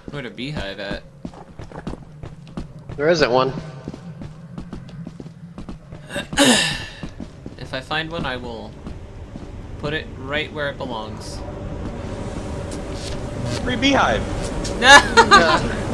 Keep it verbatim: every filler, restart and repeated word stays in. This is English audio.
Where'd a beehive at? There isn't one. If I find one, I will put it right where it belongs. Free beehive. No! Yeah.